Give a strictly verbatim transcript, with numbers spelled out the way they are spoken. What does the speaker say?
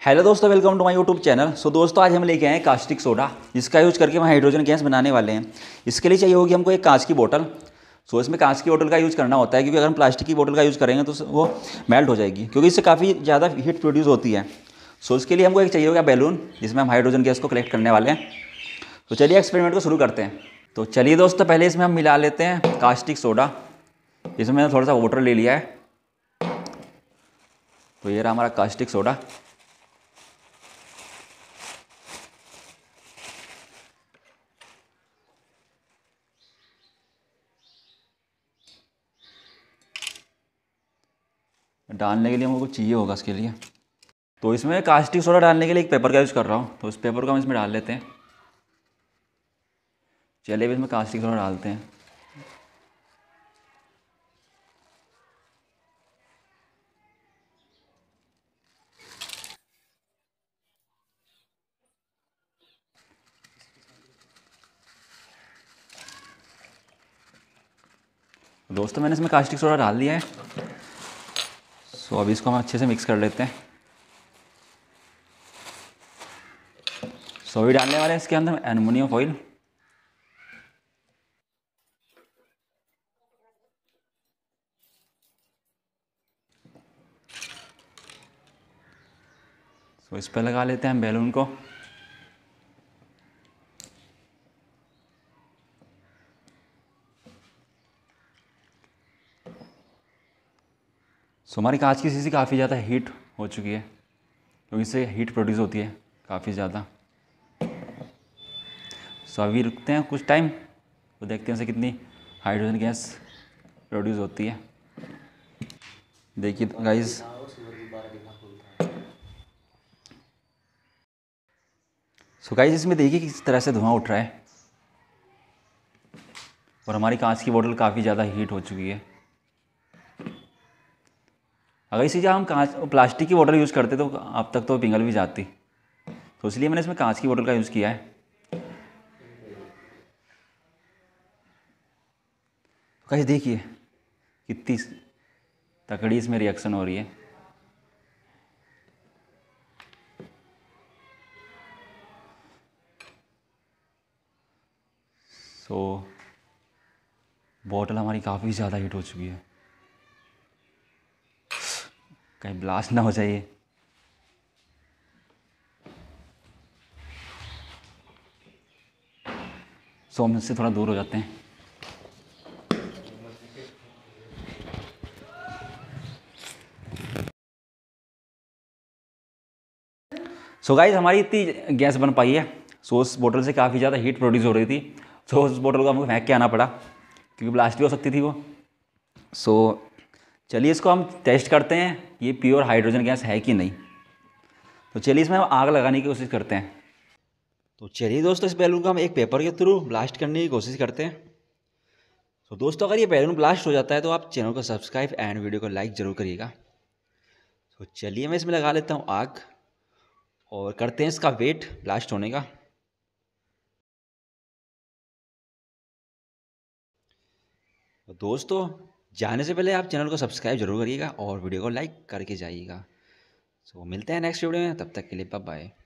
Hello दोस्तों, welcome to my YouTube channel. So दोस्तों, आज हम लेके आए हैं कास्टिक सोडा, जिसका यूज करके हम हाइड्रोजन गैस बनाने वाले हैं। इसके लिए चाहिए होगी हमको एक कांच की बोतल। सो इसमें कांच की बोतल का यूज़ करना होता है, क्योंकि अगर हम प्लास्टिक की बोतल का यूज़ करेंगे तो वो मेल्ट हो जाएगी, क्योंकि इससे काफ़ी ज़्यादा हीट प्रोड्यूस होती है। सो इसके लिए हमको एक चाहिए होगा बैलून, जिसमें हम हाइड्रोजन गैस को कलेक्ट करने वाले हैं। तो चलिए एक्सपेरिमेंट को शुरू करते हैं। तो चलिए दोस्तों, पहले इसमें हम मिला लेते हैं कास्टिक सोडा। इसमें मैंने थोड़ा सा वाटर ले लिया है। तो ये रहा हमारा कास्टिक सोडा। डालने के लिए हमको कुछ चाहिए होगा इसके लिए। तो इसमें कास्टिक सोडा डालने के लिए एक पेपर का यूज़ कर रहा हूँ, तो इस पेपर को हम इसमें डाल लेते हैं। चलिए अब इसमें कास्टिक सोडा डालते हैं। दोस्तों, मैंने इसमें कास्टिक सोडा डाल दिया है। सो अब इसको हम अच्छे से मिक्स कर लेते हैं। सो अभी डालने वाले हैं इसके अंदर एल्युमिनियम फॉइल। सो इस पर लगा लेते हैं हम बैलून को। सो हमारी कांच की शीशी काफ़ी ज़्यादा हीट हो चुकी है, क्योंकि इससे हीट प्रोड्यूस होती है काफ़ी ज़्यादा। सो अभी रुकते हैं कुछ टाइम, तो देखते हैं इससे कितनी हाइड्रोजन गैस प्रोड्यूस होती है। देखिए गाइस, सो गाइस इसमें देखिए किस तरह से धुआं उठ रहा है, और हमारी कांच की बोतल काफ़ी ज़्यादा हीट हो चुकी है। अगर इसी जगह हम कांच प्लास्टिक की बोतल यूज़ करते तो अब तक तो पिघल भी जाती। तो इसलिए मैंने इसमें कांच की बोतल का यूज़ किया है। तो गाइस देखिए कितनी तकड़ी इसमें रिएक्शन हो रही है। सो बोतल हमारी काफ़ी ज़्यादा हीट हो चुकी है, कहीं ब्लास्ट ना हो जाए। सो हम इससे थोड़ा दूर हो जाते हैं। सो गाइस हमारी इतनी गैस बन पाई है। सो उस बोतल से काफ़ी ज़्यादा हीट प्रोड्यूस हो रही थी। सो उस बोतल को हमको फेंक के आना पड़ा, क्योंकि ब्लास्ट हो सकती थी वो। सो चलिए इसको हम टेस्ट करते हैं ये प्योर हाइड्रोजन गैस है कि नहीं। तो चलिए इसमें हम आग लगाने की कोशिश करते हैं। तो चलिए दोस्तों, इस बैलून को हम एक पेपर के थ्रू ब्लास्ट करने की कोशिश करते हैं। तो दोस्तों, अगर ये बैलून ब्लास्ट हो जाता है तो आप चैनल को सब्सक्राइब एंड वीडियो को लाइक ज़रूर करिएगा। तो चलिए मैं इसमें लगा लेता हूँ आग, और करते हैं इसका वेट ब्लास्ट होने का। तो दोस्तों, जाने से पहले आप चैनल को सब्सक्राइब जरूर करिएगा और वीडियो को लाइक करके जाइएगा। सो मिलते हैं नेक्स्ट वीडियो में, तब तक के लिए बाय बाय।